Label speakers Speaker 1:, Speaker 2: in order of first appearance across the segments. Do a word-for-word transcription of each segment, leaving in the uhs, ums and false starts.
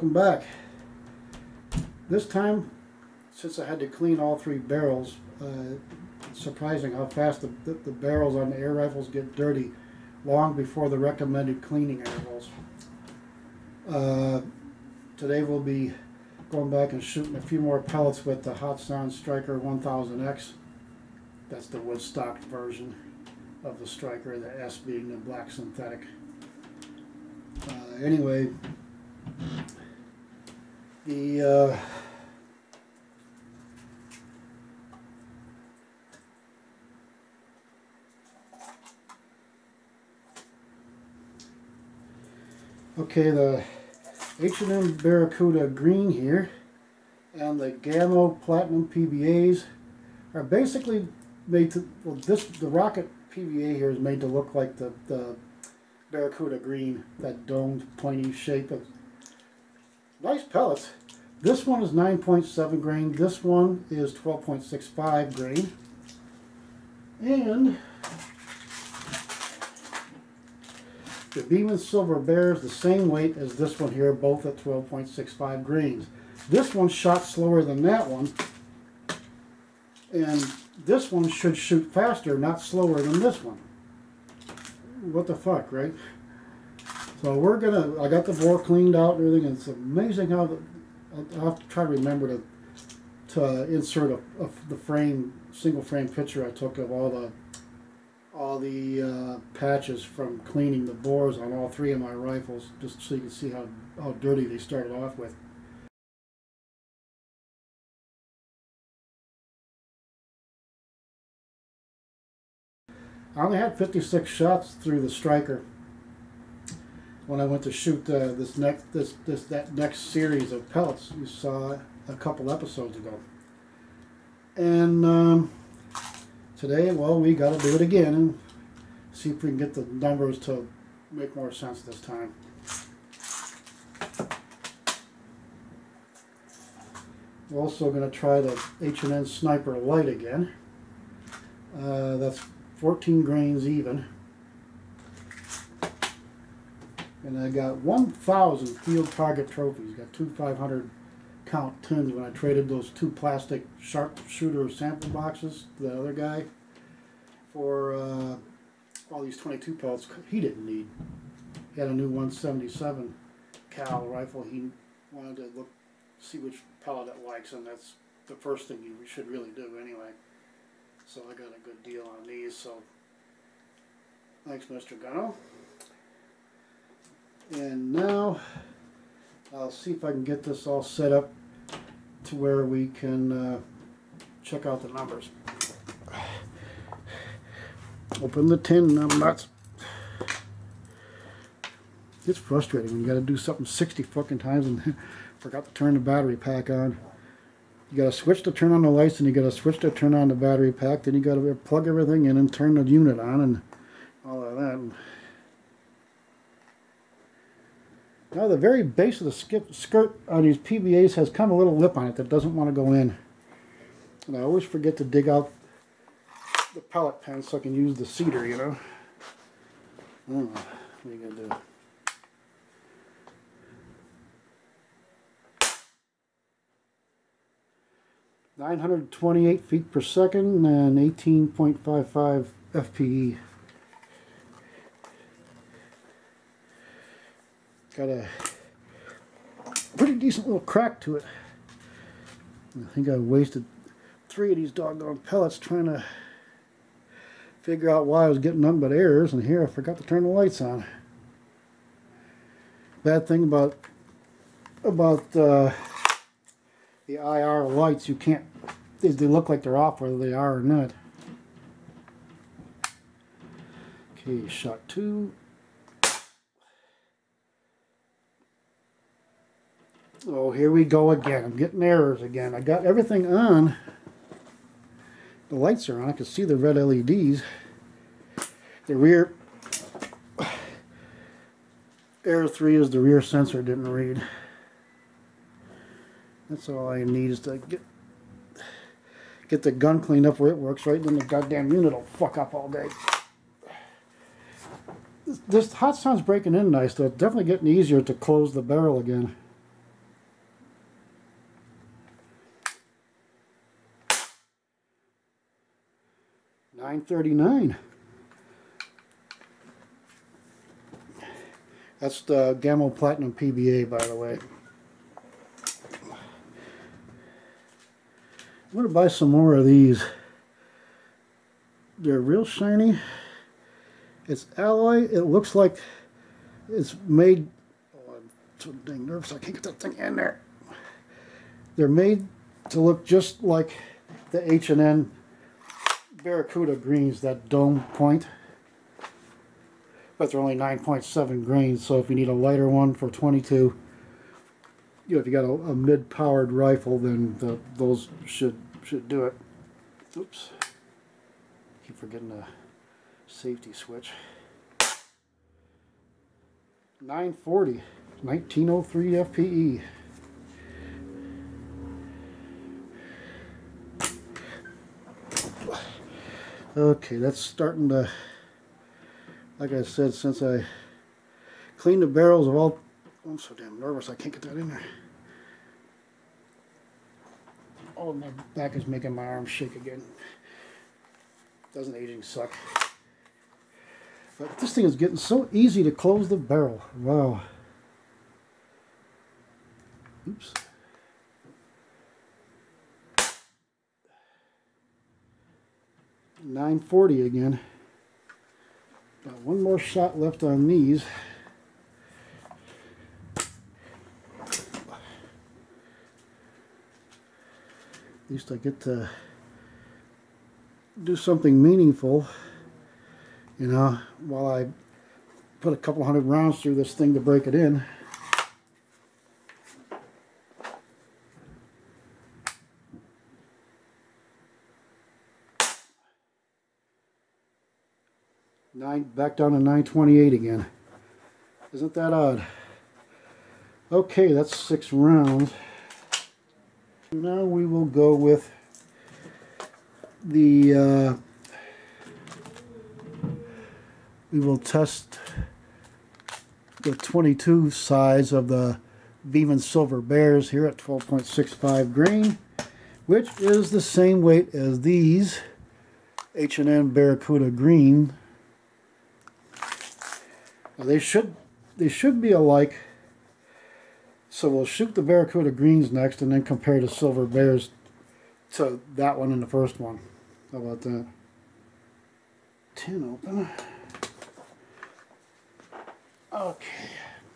Speaker 1: welcome back. This time, since I had to clean all three barrels, uh, it's surprising how fast the, the, the barrels on the air rifles get dirty long before the recommended cleaning intervals. Uh, today we'll be going back and shooting a few more pellets with the Hatsan Striker one thousand X. That's the wood-stocked version of the Striker, the S being the black synthetic. Uh, anyway, the uh, okay, the H and M Barracuda Green here and the Gamma Platinum P B As are basically made to, well, this, the Rocket P B A here is made to look like the, the Barracuda Green, that domed, pointy shape. Of nice pellets. This one is nine point seven grain, this one is twelve point six five grain. And the Beeman Silver Bear is the same weight as this one here, both at twelve point six five grains. This one shot slower than that one, and this one should shoot faster, not slower than this one. What the fuck, right? So we're gonna, I got the bore cleaned out and everything, and it's amazing how the, I'll have to try to remember to to insert a, a the frame, single frame picture I took of all the all the uh, patches from cleaning the bores on all three of my rifles, just so you can see how, how dirty they started off with. I only had fifty-six shots through the Striker when I went to shoot uh, this next this this that next series of pellets you saw a couple episodes ago. And um, today, well, we got to do it again and see if we can get the numbers to make more sense this time. We're also going to try the H and N Sniper Light again. Uh, that's fourteen grains even. And I got one thousand field target trophies. Got two five hundred count tins when I traded those two plastic sharpshooter sample boxes to the other guy for uh, all these twenty-two pellets he didn't need. He had a new one seventy-seven cal rifle. He wanted to look, see which pellet it likes, and that's the first thing you should really do anyway. So I got a good deal on these, so thanks, Mister Gunno. And now I'll see if I can get this all set up to where we can uh, check out the numbers. Open the tin numbers. It's frustrating when you got to do something sixty fucking times and forgot to turn the battery pack on. You got to switch to turn on the lights, and you got to switch to turn on the battery pack. Then you got to plug everything in and turn the unit on and all of that. Now the very base of the skip, skirt on these P B As has come a little lip on it that doesn't want to go in. And I always forget to dig out the pellet pen so I can use the cedar, you know. I don't know. What are you going to do? nine hundred twenty-eight feet per second and eighteen point five five F P E. Got a pretty decent little crack to it. I think I wasted three of these doggone pellets trying to figure out why I was getting nothing but errors, and here I forgot to turn the lights on. Bad thing about about uh, the I R lights, you can't, they, they look like they're off whether they are or not. Okay, shot two. Oh, here we go again. I'm getting errors again. I got everything on. The lights are on. I can see the red L E Ds. The rear error three is the rear sensor didn't read. That's all I need is to get get the gun cleaned up where it works, right? Then the goddamn unit will fuck up all day. This Hatsan's breaking in nice, though. It's definitely getting easier to close the barrel again. nine thirty-nine. That's the Gamma Platinum P B A, by the way. I'm going to buy some more of these. They're real shiny. It's alloy. It looks like it's made... Oh, I'm so dang nervous I can't get that thing in there. They're made to look just like the H and N Barracuda greens, that dome point. But they're only nine point seven grains, so if you need a lighter one for twenty-two, you know, if you got a, a mid-powered rifle, then the, those should should do it. Oops. Keep forgetting the safety switch. nine forty, nineteen oh three F P E. Okay, that's starting to, like I said, since I cleaned the barrels of all, oh, I'm so damn nervous I can't get that in there. Oh, my back is making my arm shake again. Doesn't aging suck? But this thing is getting so easy to close the barrel. Wow. Oops. nine forty again. Got one more shot left on these. At least I get to do something meaningful, you know, while I put a couple hundred rounds through this thing to break it in. Nine, back down to nine twenty-eight again. Isn't that odd? Okay, that's six rounds. Now we will go with the, uh, we will test the twenty-two size of the Beeman Silver Bears here at twelve point six five grain, which is the same weight as these H and N Barracuda Green. Now they should they should be alike, so we'll shoot the Barracuda Greens next and then compare the Silver Bears to that one and the first one. How about that? Tin open. Okay.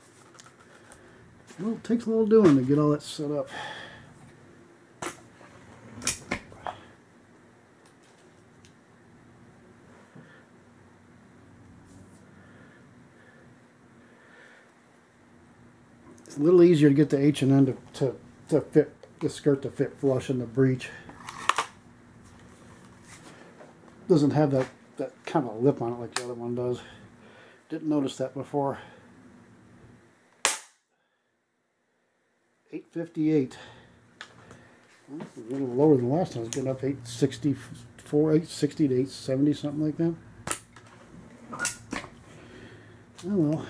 Speaker 1: Well, it takes a little doing to get all that set up. It's a little easier to get the H and N to, to, to fit, the skirt to fit flush in the breech. Doesn't have that, that kind of lip on it like the other one does. Didn't notice that before. eight fifty-eight. Well, a little lower than last time. I was getting up eight sixty-four, eight sixty to eight seventy, something like that. Oh well.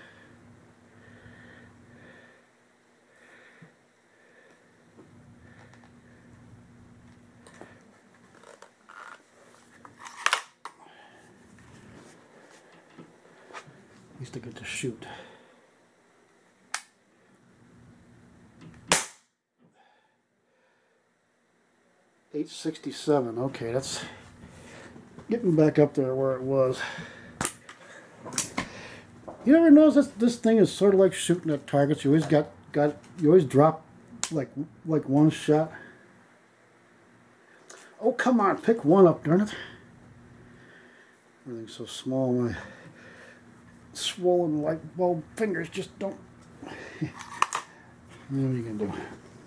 Speaker 1: At least I get to shoot. eight sixty-seven, okay, that's getting back up there where it was. You ever notice this, this thing is sort of like shooting at targets. You always got, got you always drop like like one shot. Oh, come on, pick one up, darn it. Everything's so small, my swollen light bulb fingers just don't. What are you gonna do?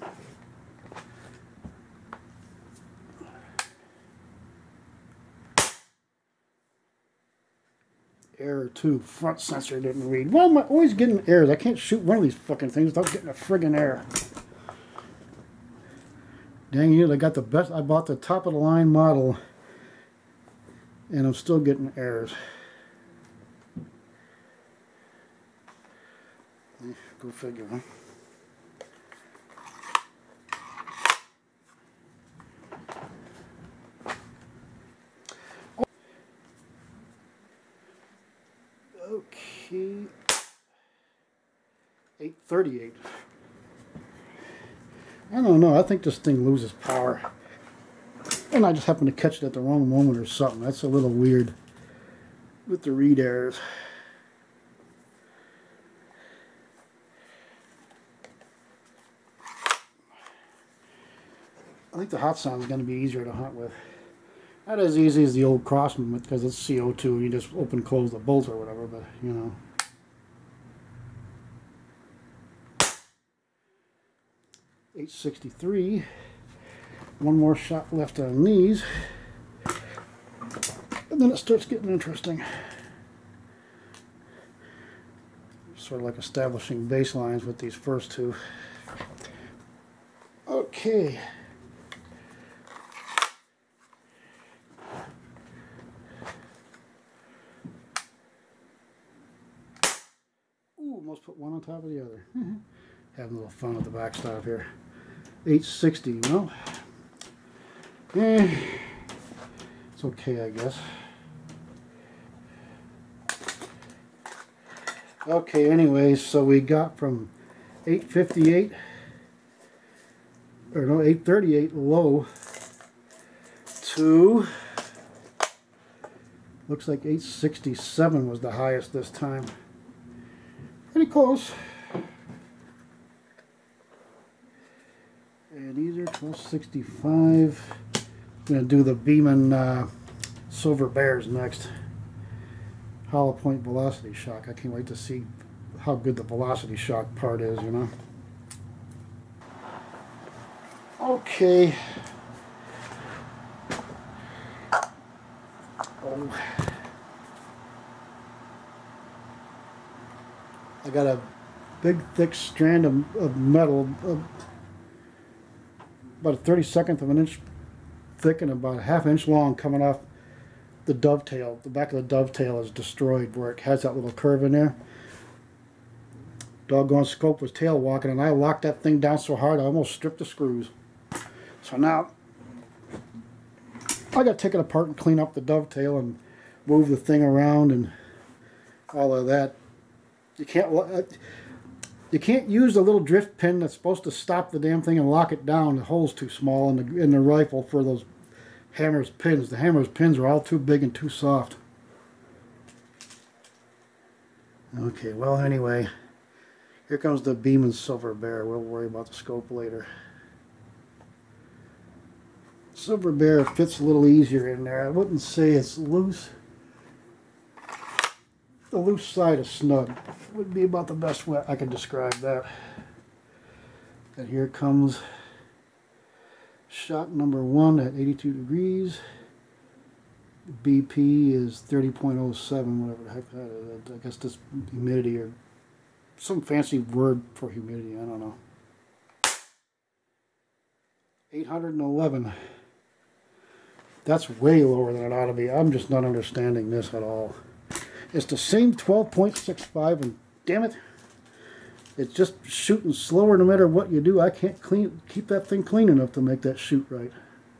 Speaker 1: Error two, front sensor didn't read. Why am I always getting errors? I can't shoot one of these fucking things without getting a friggin' error. Dang it, I got the best, I bought the top of the line model and I'm still getting errors. Go figure, huh? Okay. eight thirty-eight. I don't know. I think this thing loses power. And I just happened to catch it at the wrong moment or something. That's a little weird with the read errors. I think the Hatsan is going to be easier to hunt with. Not as easy as the old Crossman because it's C O two. You just open close the bolt or whatever, but you know. eight sixty-three. One more shot left on these. And then it starts getting interesting. Sort of like establishing baselines with these first two. Okay. Ooh, almost put one on top of the other. Having a little fun with the backstop here. eight sixty, well, eh, it's okay, I guess. Okay, anyways, so we got from eight fifty-eight, or no, eight thirty-eight low to, looks like eight sixty-seven was the highest this time. Pretty close. And these are twelve sixty-five. I'm going to do the Beeman uh, Silver Bears next. Hollow point velocity shock. I can't wait to see how good the velocity shock part is, you know. Okay. Oh. I got a big thick strand of, of metal, of about a thirty-secondth of an inch thick and about a half inch long coming off the dovetail. The back of the dovetail is destroyed where it has that little curve in there. Doggone scope was tail walking and I locked that thing down so hard I almost stripped the screws. So now I got to take it apart and clean up the dovetail and move the thing around and all of that. You can't you can't use the little drift pin that's supposed to stop the damn thing and lock it down. The hole's too small in the in the rifle for those hammer's pins. The hammer's pins are all too big and too soft. Okay, well anyway, here comes the Beeman Silver Bear. We'll worry about the scope later. Silver Bear fits a little easier in there. I wouldn't say it's loose. The loose side is snug. Would be about the best way I can describe that. And here comes shot number one at eighty-two degrees. B P is thirty point oh seven, whatever the heck that is. I guess this humidity or some fancy word for humidity, I don't know. eight eleven. That's way lower than it ought to be. I'm just not understanding this at all. It's the same twelve point six five and damn it, it's just shooting slower no matter what you do. I can't clean keep that thing clean enough to make that shoot right.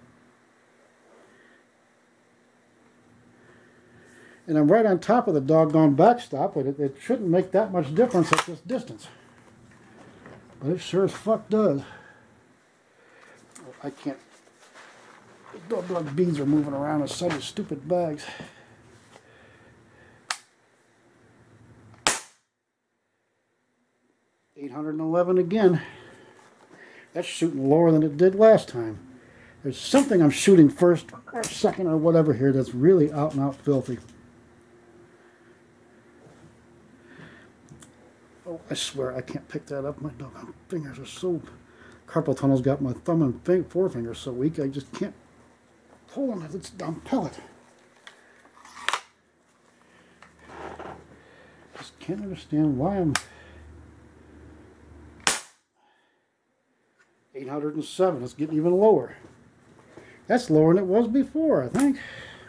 Speaker 1: And I'm right on top of the doggone backstop, but it, it shouldn't make that much difference at this distance. But it sure as fuck does. Oh, I can't. The doggone beads are moving around inside the stupid bags. eight eleven again. That's shooting lower than it did last time. There's something I'm shooting first or second or whatever here that's really out and out filthy. Oh, I swear I can't pick that up. My doggone fingers are so... Carpal tunnel's got my thumb and forefinger so weak I just can't hold on to this dumb pellet. Just can't understand why I'm... eight oh seven, it's getting even lower. That's lower than it was before, I think.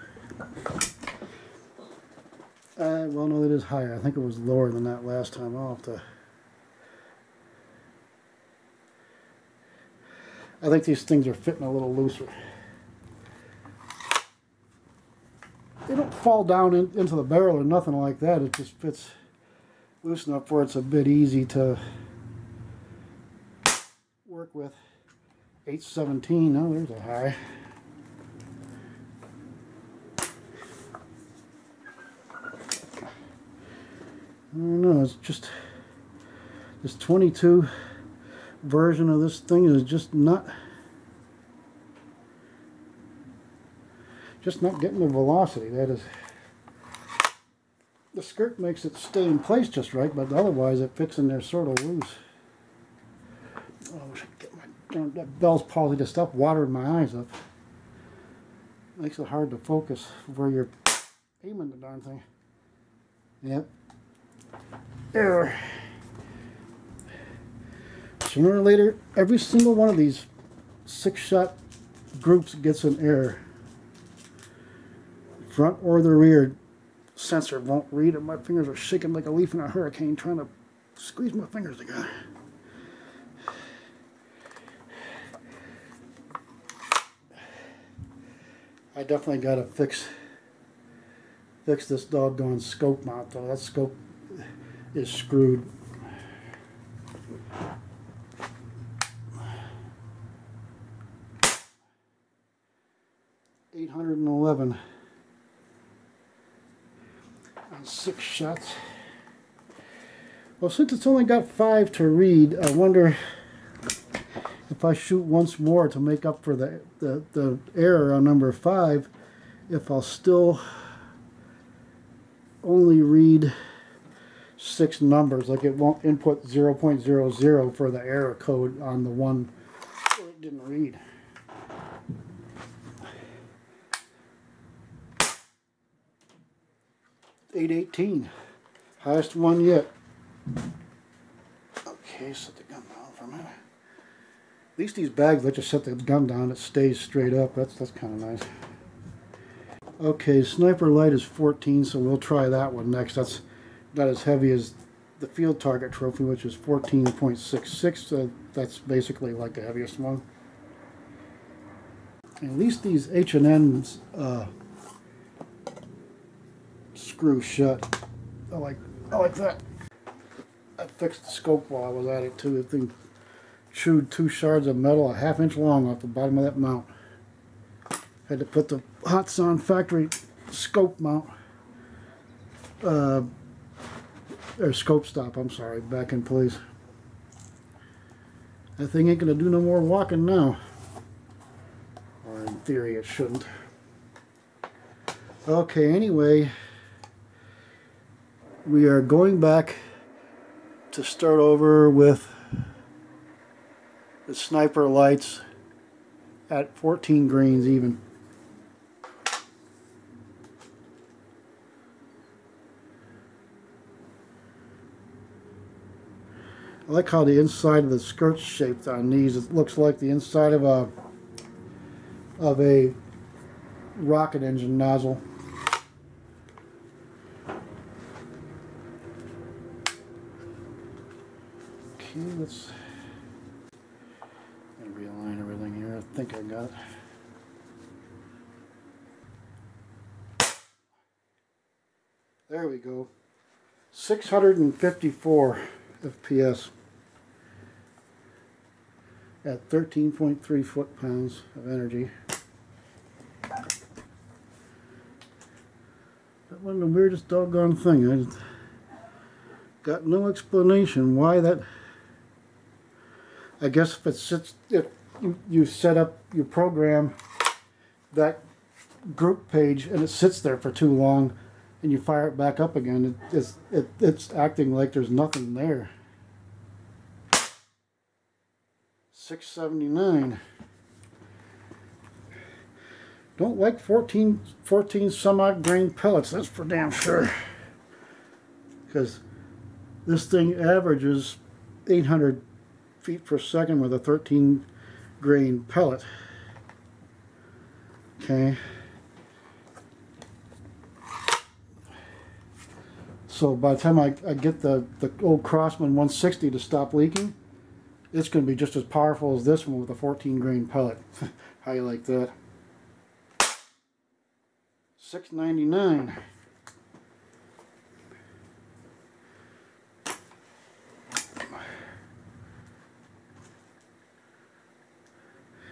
Speaker 1: Uh, well, no, it is higher. I think it was lower than that last time. I'll have to... I think these things are fitting a little looser. They don't fall down in, into the barrel or nothing like that. It just fits loosen up where it's a bit easy to work with. eight seventeen, oh, there's a high. I don't know, it's just this twenty-two version of this thing is just not just not getting the velocity. That is, the skirt makes it stay in place just right, but otherwise it fits in there sort of loose. Oh, I should get my darn, that Bell's palsy to stop watering my eyes up. Makes it hard to focus where you're aiming the darn thing. Yep. Error. Sooner or later, every single one of these six-shot groups gets an error. Front or the rear sensor won't read it. My fingers are shaking like a leaf in a hurricane trying to squeeze my fingers together. I definitely got to fix fix this doggone scope mount though. That scope is screwed. eight hundred eleven on six shots. Well, since it's only got five to read, I wonder if I shoot once more to make up for the, the, the error on number five, if I'll still only read six numbers, like it won't input zero point zero zero for the error code on the one where it didn't read. eight eighteen, highest one yet. Okay, set the gun down for a minute. At least these bags let you set the gun down, it stays straight up. That's that's kind of nice. Okay, sniper light is fourteen, so we'll try that one next. That's not as heavy as the field target trophy, which is fourteen point six six. So that's basically like the heaviest one. And at least these H and N's uh, screw shut. I like I like that. I fixed the scope while I was at it too. The thing chewed two shards of metal a half inch long off the bottom of that mount. Had to put the Hatsan factory scope mount, uh, or scope stop, I'm sorry, back in place. That thing ain't gonna do no more walking now. Or in theory it shouldn't. Okay, anyway, we are going back to start over with the sniper lights at fourteen grains even. I like how the inside of the skirt's shaped on these. It looks like the inside of a of a rocket engine nozzle. Okay, let's realign everything here. I think I got it. There we go. six hundred fifty-four F P S at thirteen point three foot-pounds of energy. That wasn't the weirdest doggone thing. I just got no explanation why that. I guess if it sits, if you, you set up your program, that group page, and it sits there for too long, and you fire it back up again, it, it's, it, it's acting like there's nothing there. six seventy-nine. Don't like fourteen, fourteen some odd grain pellets, that's for damn sure. Because this thing averages eight hundred feet per second with a thirteen grain pellet. Okay. So by the time I, I get the, the old Crossman one sixty to stop leaking, it's going to be just as powerful as this one with a fourteen grain pellet. How you like that? six ninety-nine.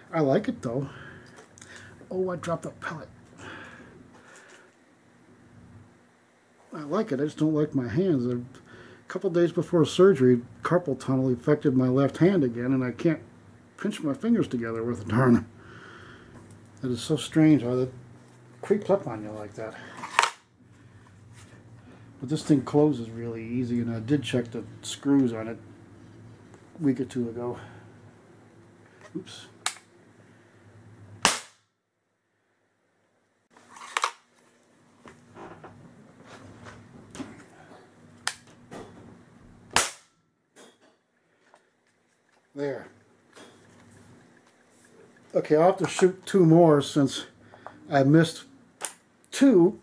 Speaker 1: I like it though. Oh, I dropped a pellet. I like it, I just don't like my hands. A couple days before surgery, carpal tunnel affected my left hand again, and I can't pinch my fingers together worth a darn. It is so strange how that creeps up on you like that. But this thing closes really easy, and I did check the screws on it a week or two ago. Oops. There. Okay, I'll have to shoot two more since I missed two.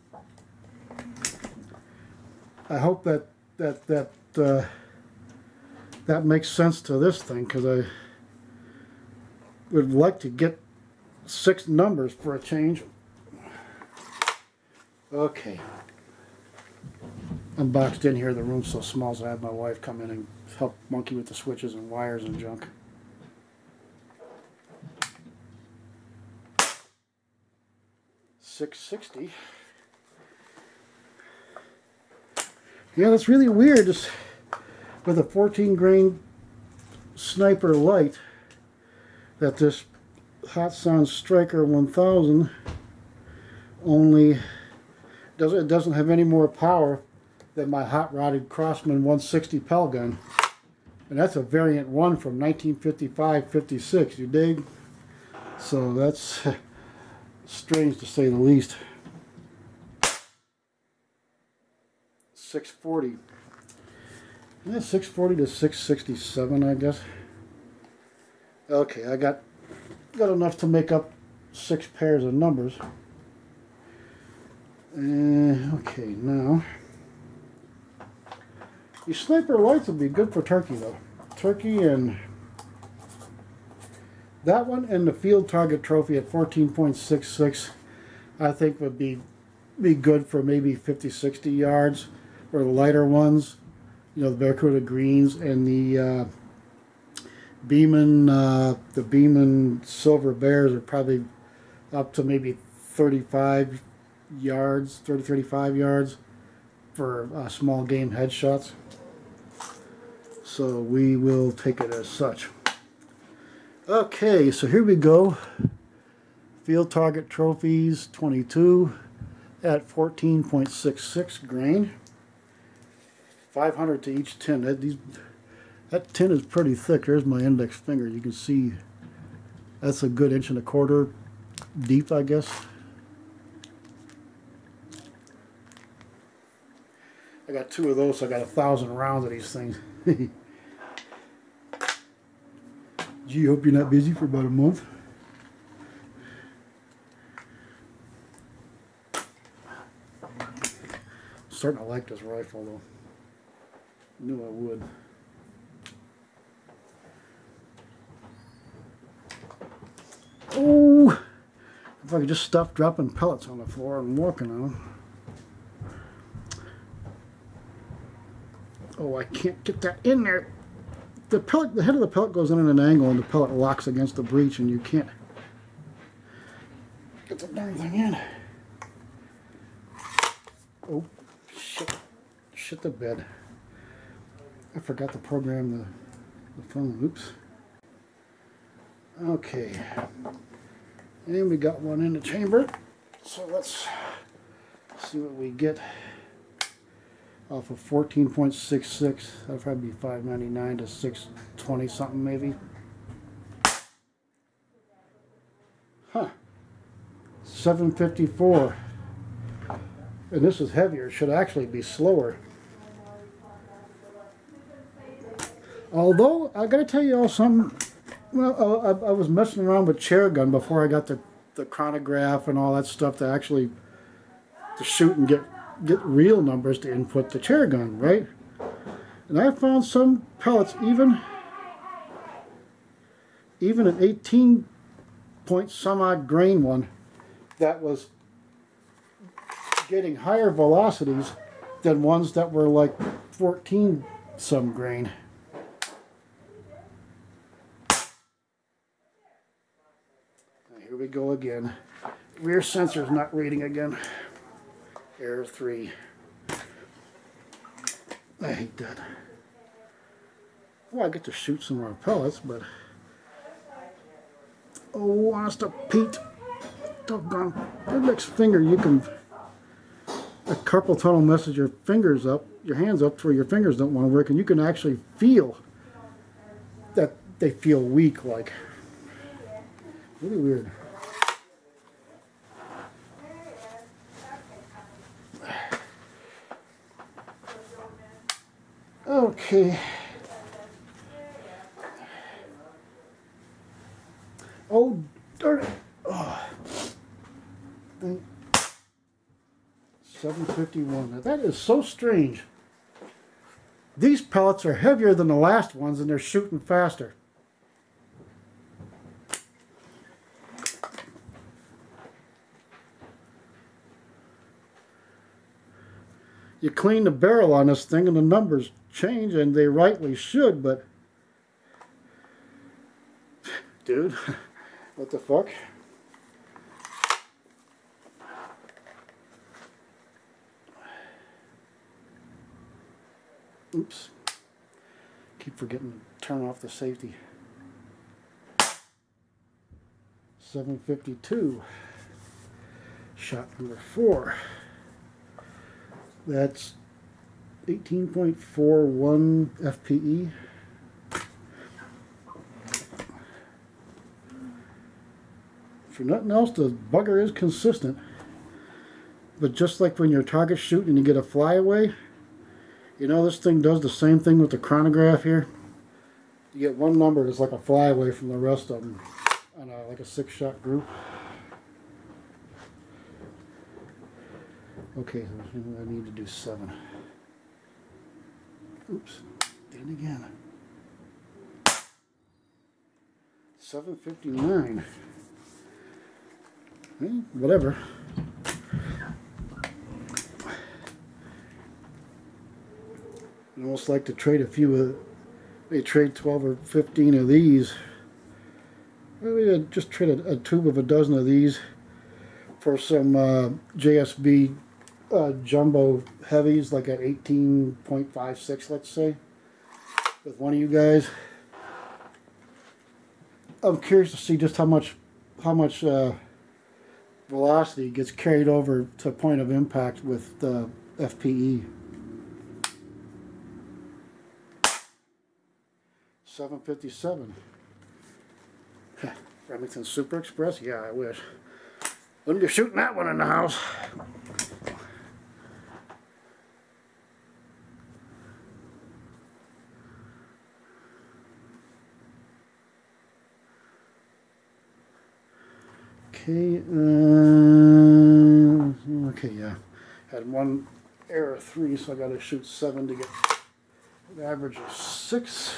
Speaker 1: I hope that that that uh, that makes sense to this thing, because I would like to get six numbers for a change. Okay. I'm boxed in here. The room's so small, so I have my wife come in and help monkey with the switches and wires and junk. six sixty. Yeah, that's really weird. Just with a fourteen grain sniper light, that this Hatsan Striker one thousand only doesn't it doesn't have any more power than my hot rodded Crossman one sixty Pell gun, and that's a variant one from nineteen fifty-five fifty-six. You dig? So that's strange to say the least. six forty. Yeah, six forty to six sixty-seven, I guess. Okay, I got got enough to make up six pairs of numbers. Uh, okay, now these sniper lights would be good for turkey though. Turkey and that one and the field target trophy at fourteen point six six, I think would be be good for maybe fifty sixty yards. Or the lighter ones, you know, the Barracuda greens and the uh, Beeman, uh, the Beeman Silver Bears are probably up to maybe thirty-five yards, thirty, thirty-five yards for uh, small game headshots. So we will take it as such. Okay, so here we go. Field target trophies twenty-two at fourteen point six six grain. five hundred to each tin. That, these, that tin is pretty thick. There's my index finger. You can see that's a good inch and a quarter deep, I guess. I got two of those, so I got a thousand rounds of these things. Gee, hope you're not busy for about a month. I'm starting to like this rifle though. Knew I would. Oh, if I could just stop dropping pellets on the floor and walking on them. Oh, I can't get that in there. The pellet, the head of the pellet goes in at an angle, and the pellet locks against the breech, and you can't get the darn thing in. Oh, shit! Shit the bed. I forgot to program the, the phone. Oops. Okay. And we got one in the chamber. So let's see what we get off of fourteen point six six. That'll probably be five ninety-nine to six twenty something maybe. Huh. seven fifty-four. And this is heavier. It should actually be slower. Although, I gotta tell you all something, well, I, I was messing around with Airgun before I got the, the chronograph and all that stuff to actually to shoot and get, get real numbers to input the Airgun, right? And I found some pellets, even, even an eighteen point some odd grain one, that was getting higher velocities than ones that were like fourteen some grain. Here we go again. Rear sensor's not reading again. Error three. I hate that. Well, I get to shoot some more pellets, but oh, honest to Pete, doggone, that next finger you can a carpal tunnel messes your fingers up, your hands up to where your fingers don't want to work, and you can actually feel that they feel weak, like really weird. Okay. Oh, darn it. Oh. seven fifty-one. Now that is so strange. These pellets are heavier than the last ones and they're shooting faster. You clean the barrel on this thing and the numbers change, and they rightly should, but dude, what the fuck? Oops. Keep forgetting to turn off the safety. seven fifty-two. Shot number four. That's eighteen point four one F P E. For nothing else, the bugger is consistent. But just like when you're target shooting and you get a flyaway, you know, this thing does the same thing with the chronograph here. You get one number that's like a flyaway from the rest of them on a, like a six shot group. Okay, so I need to do seven. Oops, did it again. seven fifty-nine. Eh, whatever. I almost like to trade a few of, maybe trade twelve or fifteen of these. Maybe just trade a, a tube of a dozen of these for some uh, J S B uh, jumbo heavies, like at eighteen point five six, let's say, with one of you guys. I'm curious to see just how much, how much uh, velocity gets carried over to point of impact with the F P E. seven fifty-seven. Remington Super Express? Yeah, I wish. Wouldn't be shooting that one in the house. Okay, uh, okay, yeah. Had one error three, so I got to shoot seven to get an average of six.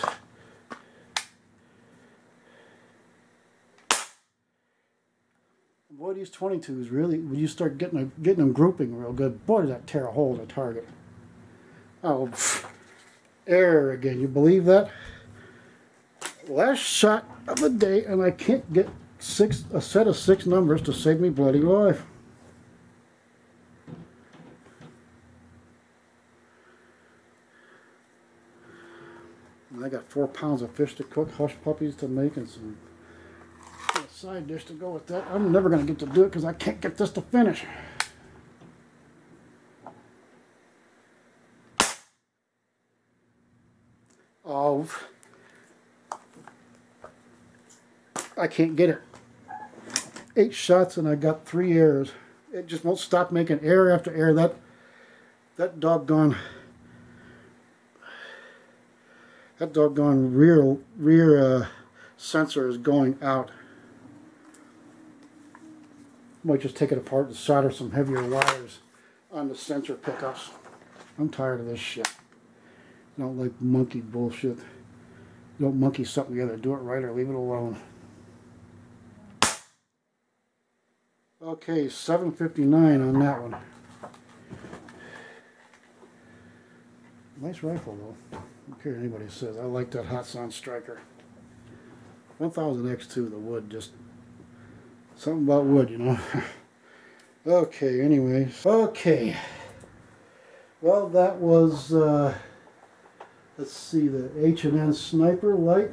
Speaker 1: Boy, these twenty-twos really, when you start getting a, getting them grouping real good, boy, does that tear a hole in the target. Oh, pff, error again. You believe that? Last shot of the day, and I can't get six a set of six numbers to save me bloody life. And I got four pounds of fish to cook, hush puppies to make, and some side dish to go with that. I'm never going to get to do it because I can't get this to finish. Oh, I can't get it. Eight shots and I got three errors. It just won't stop making error after error. That that doggone that doggone rear rear uh, sensor is going out. Might just take it apart and solder some heavier wires on the sensor pickups. I'm tired of this shit. I don't like monkey bullshit. You don't monkey something together. Do it right or leave it alone. Okay, seven fifty-nine on that one. Nice rifle though. I don't care what anybody says. I like that Hatsan Striker. one thousand X two, the wood just Something about wood, you know. Okay, anyways. Okay. Well, that was, uh, let's see, the H and N Sniper Light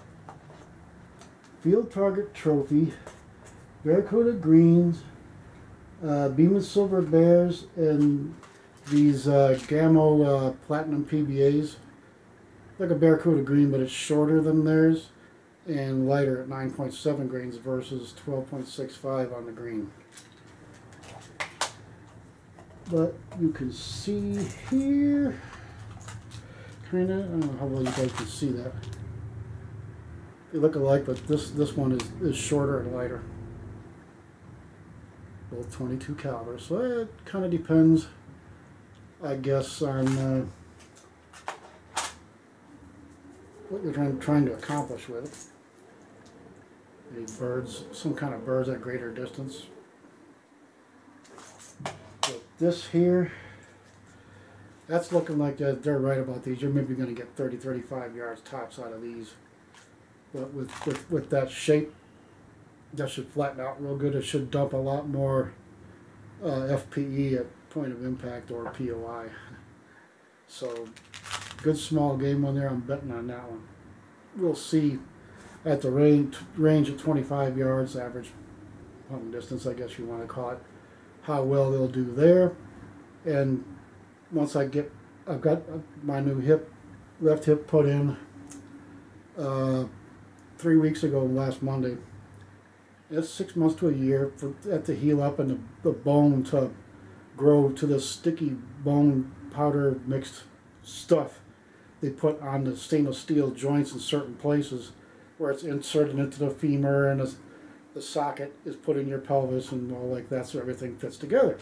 Speaker 1: Field Target Trophy, Barracuda Greens, uh, Beam and Silver Bears, and these uh, Gammo uh, Platinum P B As. Like a Barracuda Green, but it's shorter than theirs and lighter at nine point seven grains versus twelve point six five on the green. But you can see here, kind of, I don't know how well you guys can see that. They look alike, but this this one is, is shorter and lighter. Both twenty-two caliber, so it kind of depends, I guess, on uh, what you're trying, trying to accomplish with it. Maybe birds, some kind of birds at greater distance. But this here, that's looking like they're, they're right about these. You're maybe going to get thirty, thirty-five yards tops out of these. But with, with, with that shape, that should flatten out real good. It should dump a lot more uh, F P E at point of impact or P O I. So, good small game on there. I'm betting on that one. We'll see at the range, range of twenty-five yards, average hunting distance, I guess you want to call it, how well they'll do there. And once I get, I've got my new hip, left hip put in uh, three weeks ago, last Monday. It's six months to a year for that to heal up and the, the bone to grow to this sticky bone powder mixed stuff they put on the stainless steel joints in certain places where it's inserted into the femur and the, the socket is put in your pelvis and all like that, so everything fits together.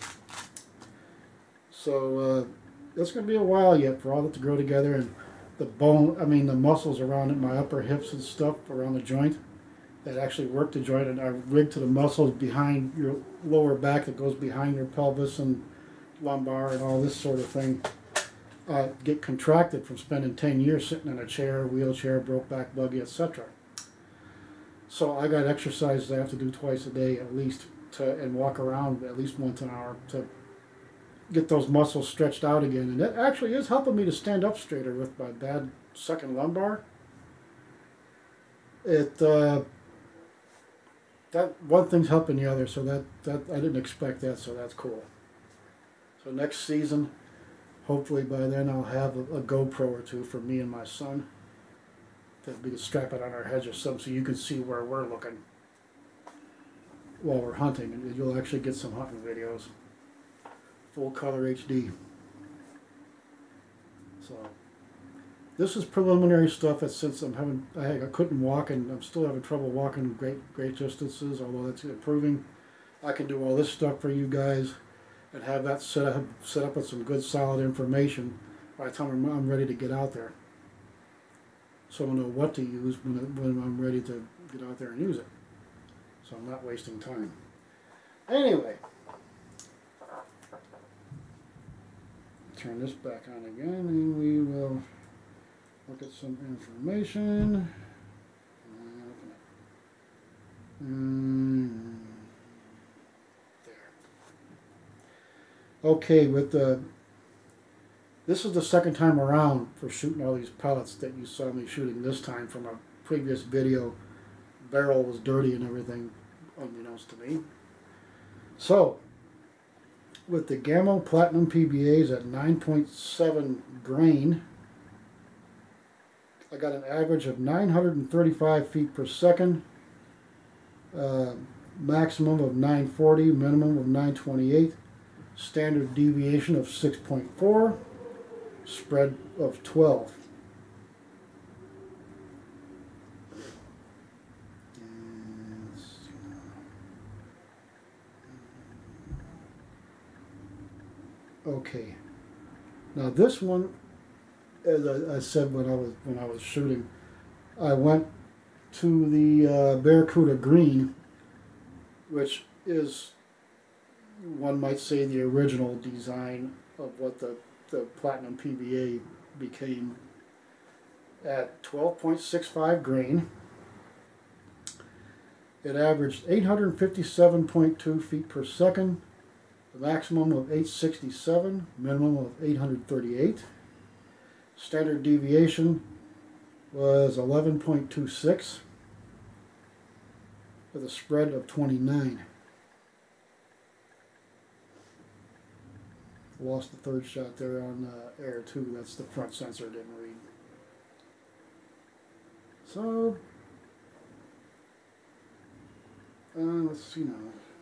Speaker 1: So uh, it's going to be a while yet for all that to grow together, and the bone, I mean the muscles around it, my upper hips and stuff around the joint that actually work the joint and are rigged to the muscles behind your lower back that goes behind your pelvis and lumbar and all this sort of thing. Uh, get contracted from spending ten years sitting in a chair, wheelchair, broke back buggy, et cetera. So I got exercises I have to do twice a day at least, to, and walk around at least once an hour to get those muscles stretched out again. And it actually is helping me to stand up straighter with my bad second lumbar. It uh, that one thing's helping the other, so that that I didn't expect that, so that's cool. So next season, hopefully by then I'll have a, a GoPro or two for me and my son. That we can strap it on our heads or something so you can see where we're looking while we're hunting, and you'll actually get some hunting videos. Full color H D. So this is preliminary stuff. That since I'm having, I, I couldn't walk and I'm still having trouble walking great great distances, although that's improving. I can do all this stuff for you guys and have that set up set up with some good solid information by the time I'm, I'm ready to get out there. So I'll know what to use when, when I'm ready to get out there and use it. So I'm not wasting time. Anyway, turn this back on again and we will look at some information. Mm, there. Okay, with the this is the second time around for shooting all these pellets that you saw me shooting this time from a previous video. Barrel was dirty and everything, unbeknownst to me. So, with the Gammo Platinum P B As at nine point seven grain, I got an average of nine hundred thirty-five feet per second, uh, maximum of nine forty, minimum of nine twenty-eight, standard deviation of six point four, spread of twelve. Okay, now this one, as I, I said when I was when I was shooting, I went to the uh, Barracuda Green, which is, one might say, the original design of what the the Platinum P B A became, at twelve point six five grain. it averaged eight hundred fifty-seven point two feet per second, the maximum of eight sixty-seven, minimum of eight hundred thirty-eight. Standard deviation was eleven point two six with a spread of twenty-nine. Lost the third shot there on uh, air too. That's the front sensor didn't read. So, uh, let's see now.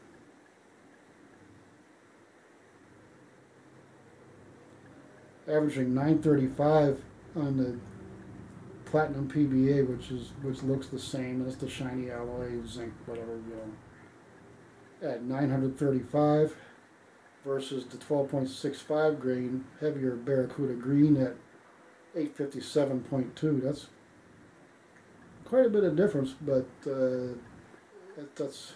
Speaker 1: Averaging nine thirty-five on the platinum P B A, which is which looks the same as the shiny alloy zinc, whatever, you know, at nine hundred thirty-five. Versus the twelve point six five grain heavier Barracuda green at eight fifty-seven point two. That's quite a bit of difference, but uh, that's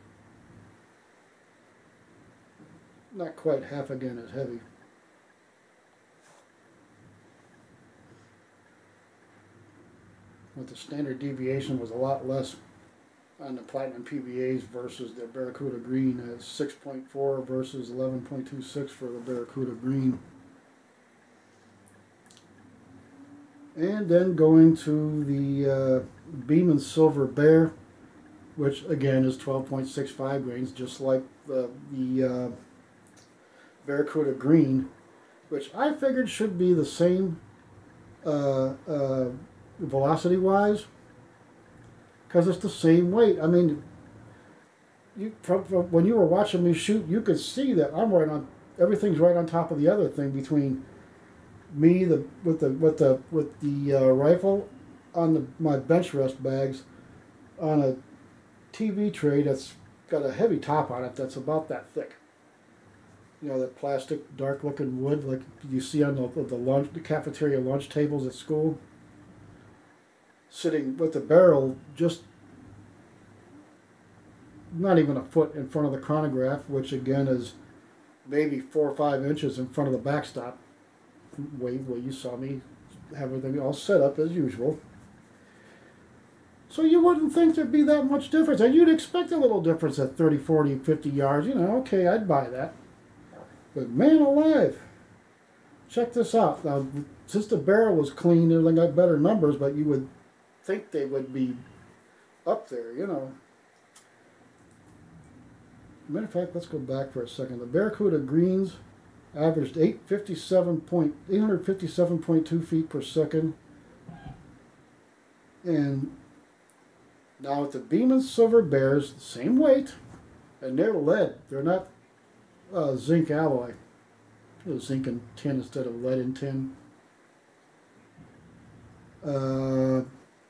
Speaker 1: not quite half again as heavy. But the standard deviation was a lot less on the platinum P B As versus the Barracuda green at six point four versus eleven point two six for the Barracuda green. And then going to the uh, Beeman Silver Bear, which again is twelve point six five grains, just like the, the uh, Barracuda green, which I figured should be the same uh, uh, velocity-wise, because it's the same weight. I mean, you from, from when you were watching me shoot, you could see that I'm right on. Everything's right on top of the other thing between me, the with the with the with the uh, rifle on the my bench rest bags on a T V tray that's got a heavy top on it that's about that thick. You know, that plastic, dark-looking wood like you see on the the lunch, the cafeteria lunch tables at school. Sitting with the barrel just not even a foot in front of the chronograph, which again is maybe four or five inches in front of the backstop. Way where you saw me have everything all set up as usual. So you wouldn't think there'd be that much difference, and you'd expect a little difference at thirty, forty, fifty yards. You know, okay, I'd buy that. But man alive, check this out. Now, since the barrel was clean, they got better numbers, but you would think they would be up there, you know. Matter of fact, let's go back for a second. The Barracuda greens averaged eight fifty-seven point eight hundred fifty-seven point two feet per second, and now with the Beeman Silver Bears, the same weight, and they're lead. They're not uh, zinc alloy. It was zinc and tin instead of lead and tin. Uh,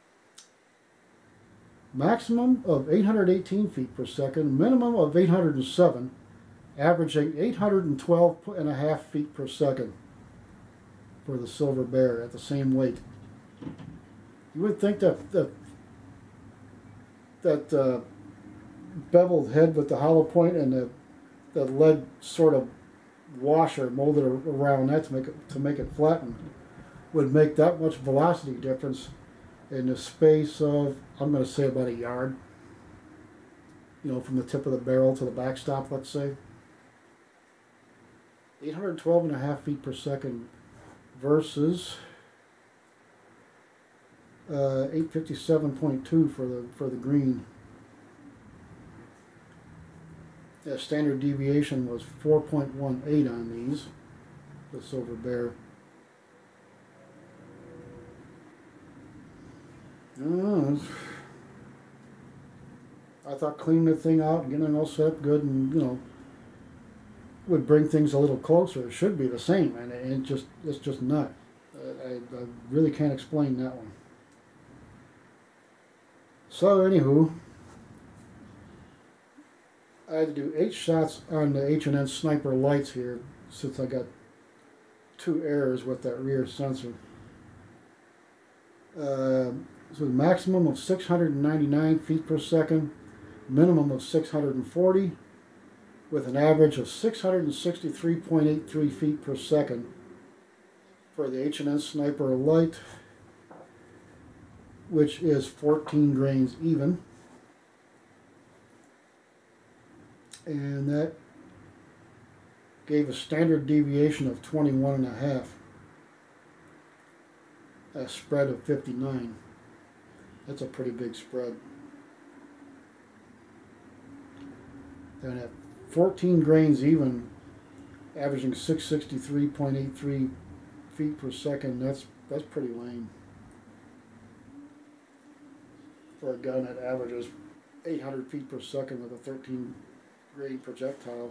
Speaker 1: maximum of eight hundred eighteen feet per second, minimum of eight hundred seven, averaging eight hundred twelve and a half feet per second for the Silver Bear at the same weight. You would think that that, that uh, beveled head with the hollow point and the, the lead sort of washer molded around that to make it, to make it flatten would make that much velocity difference in the space of, I'm going to say about a yard, you know, from the tip of the barrel to the backstop, let's say. eight hundred twelve and a half feet per second versus uh, eight fifty-seven point two for the for the green. The standard deviation was four point one eight on these, the Silver Bear. Uh, I thought cleaning the thing out and getting it all set up good and, you know, would bring things a little closer. It should be the same, and it, it just it's just not. I, I really can't explain that one. So anywho, I had to do eight shots on the H and N Sniper lights here since I got two errors with that rear sensor. Uh, so the maximum of six hundred ninety-nine feet per second, minimum of six hundred forty, with an average of six hundred sixty-three point eight three feet per second for the H and N Sniper light, which is fourteen grains even. and that gave a standard deviation of twenty-one and a half, a spread of fifty-nine. That's a pretty big spread. And at fourteen grains even, averaging six sixty-three point eight three feet per second, that's that's pretty lame for a gun that averages eight hundred feet per second with a thirteen grain projectile.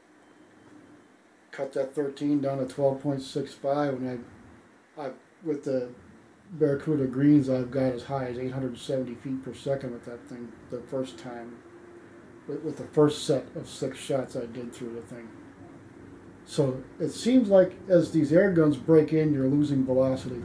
Speaker 1: Cut that thirteen down to twelve point six five, and I, I with the Barracuda greens, I've got as high as eight hundred seventy feet per second with that thing the first time, with, with the first set of six shots I did through the thing. So it seems like as these air guns break in, you're losing velocity.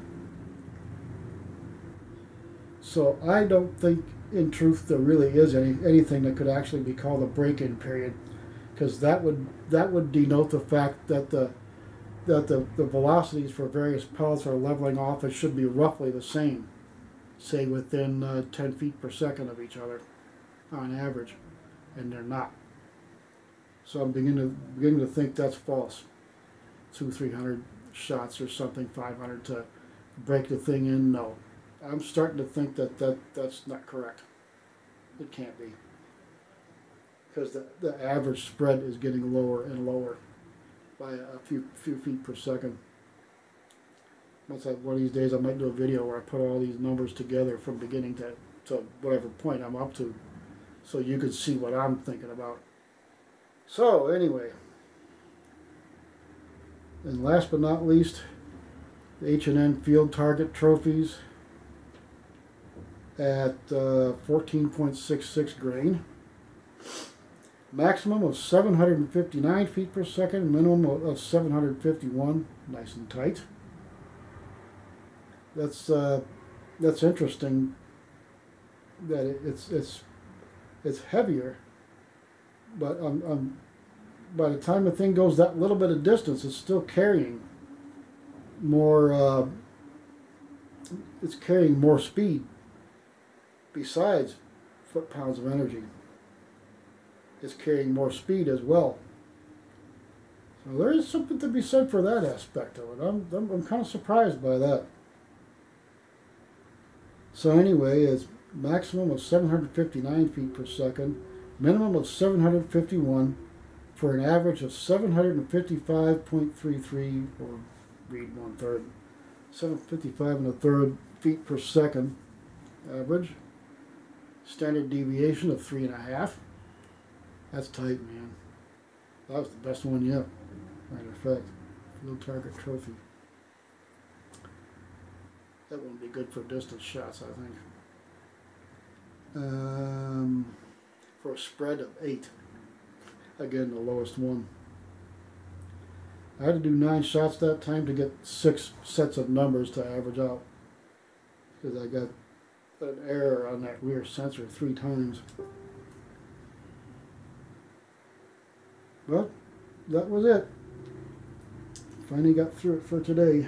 Speaker 1: So I don't think, in truth, there really is any anything that could actually be called a break-in period, because that would that would denote the fact that the that the, the velocities for various pellets are leveling off. It should be roughly the same, say within uh, ten feet per second of each other on average, and they're not. So I'm beginning to beginning to think that's false. Two, three hundred shots or something, five hundred to break the thing in. No, I'm starting to think that, that that's not correct. It can't be, because the the average spread is getting lower and lower by a few few feet per second. Once I, one of these days I might do a video where I put all these numbers together from beginning to to whatever point I'm up to, so you can see what I'm thinking about. So anyway, and last but not least, the H and N Field Target Trophies at uh, fourteen point six six grain. Maximum of seven hundred fifty-nine feet per second, minimum of seven hundred fifty-one, nice and tight. That's uh, that's interesting that it, it's it's it's heavier. But um, um, by the time the thing goes that little bit of distance, it's still carrying more. Uh, it's carrying more speed besides foot-pounds of energy. It's carrying more speed as well. So there is something to be said for that aspect of it. I'm I'm, I'm kind of surprised by that. So anyway, it's maximum of seven hundred fifty-nine feet per second. Minimum of seven hundred fifty-one for an average of seven hundred fifty-five point three three, or read one third, seven hundred fifty-five and a third feet per second average. Standard deviation of three and a half. That's tight, man. That was the best one yet. Matter of fact, Field Target Trophy. That wouldn't be good for distance shots, I think. Um. For a spread of eight. Again, the lowest one. I had to do nine shots that time to get six sets of numbers to average out, because I got an error on that rear sensor three times. But that was it. Finally got through it for today.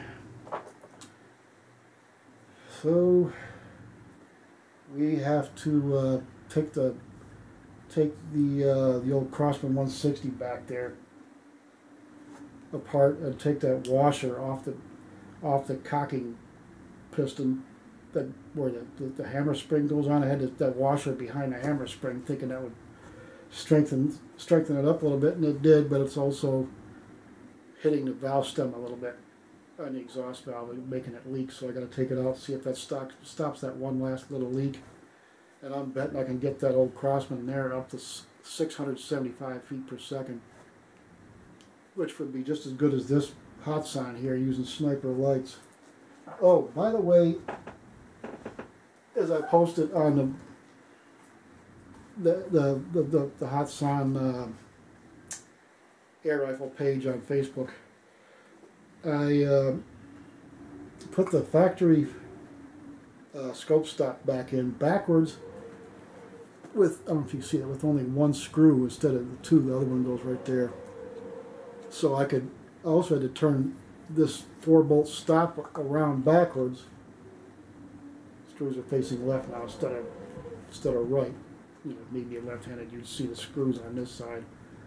Speaker 1: So we have to uh, take the take the uh, the old Crossman one sixty back there apart and take that washer off the off the cocking piston, that where the, the, the hammer spring goes on. I had that, that washer behind the hammer spring, thinking that would strengthen strengthen it up a little bit, and it did, but it's also hitting the valve stem a little bit on the exhaust valve and making it leak. So I got to take it out, see if that stop, stops that one last little leak. And I'm betting I can get that old Crossman there up to six hundred seventy-five feet per second, which would be just as good as this Hatsan here using sniper lights. Oh, by the way, as I posted on the the the the, the, the Hatsan uh, air rifle page on Facebook, I uh, put the factory uh, scope stock back in backwards with, I don't know if you see it, with only one screw instead of the two. The other one goes right there. So I could, I also had to turn this four bolt stop around backwards. Screws are facing left now instead of instead of right. You know, maybe left-handed, you'd see the screws on this side.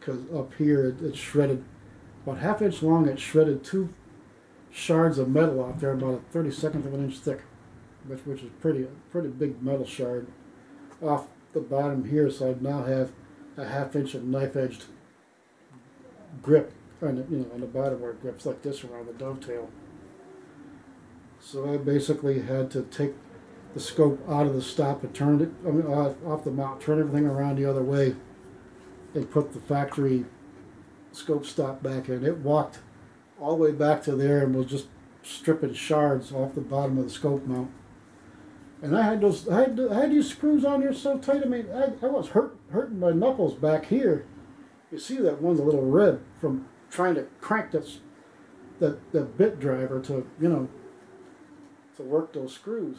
Speaker 1: because up here it, it shredded, about half inch long, it shredded two shards of metal off there, about a thirty-second of an inch thick, which, which is pretty, pretty big metal shard off the bottom here. So I now have a half inch of knife-edged grip on the, you know, on the bottom where it grips like this around the dovetail. So I basically had to take the scope out of the stop and turn it, I mean, off, off the mount, turn everything around the other way, and put the factory scope stop back in. It walked all the way back to there and was just stripping shards off the bottom of the scope mount. And I had those, I had, I had these screws on there so tight. I mean, I, I was hurt, hurting my knuckles back here. You see that one's a little red from trying to crank that, that, that bit driver to, you know, to work those screws.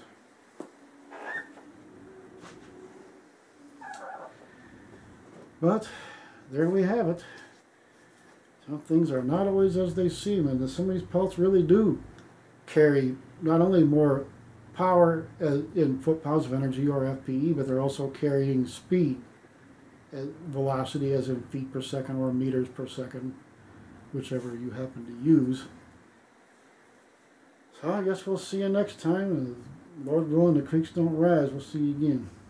Speaker 1: But there we have it. Some things are not always as they seem, and some of these pellets really do carry not only more power as in foot-pounds of energy or F P E, but they're also carrying speed, velocity as in feet per second or meters per second, whichever you happen to use. So I guess we'll see you next time. And Lord willing, the creeks don't rise. We'll see you again.